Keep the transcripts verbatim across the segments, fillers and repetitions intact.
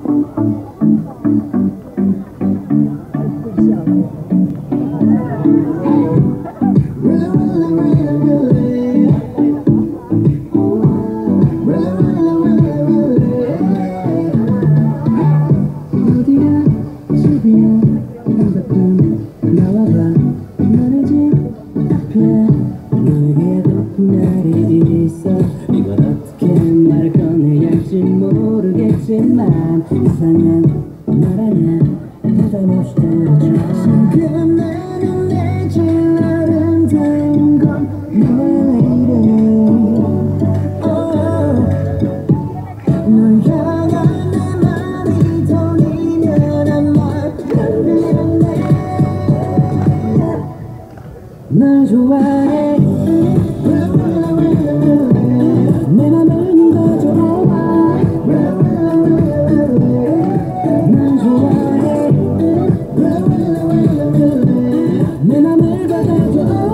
모르겠지만 이상한 날 아냐 부담없이 들어줘 지금 나는 내 제일 아름다운 건 널 향한 내 맘이 떨리면 아마 흔들렸네 널 좋아해 내 맘을 네가 좋아해 난 좋아해 내 맘을 받아줘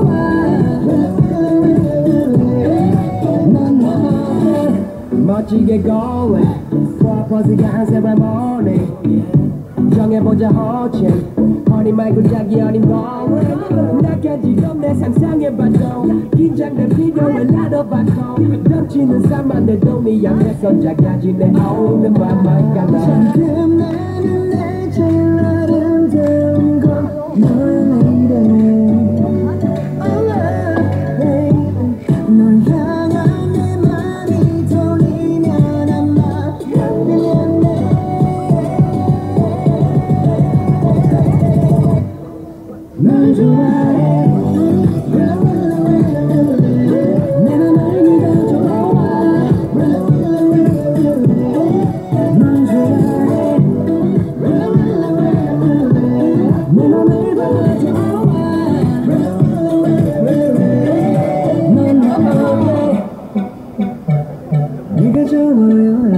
난 너무 멋지게 go 프로포즈가 한 세레모니 정해보자 호칭 허니 말고 자기 어린 너는 나까지도 내 상상해봐도 긴장된 비교에 나도 봐도 덮치는 삶만 내도 미안해서 작아진 내 오는 맘만 가나 지금 나는 내 제일 아름다운 건 너야 널 향한 내 맘이 떨리면 아마 흔들렸네 널 좋아해 내 맘을 네가 좋아해 널 좋아해 내 맘을 받아줘 넌 너무 네가 좋아요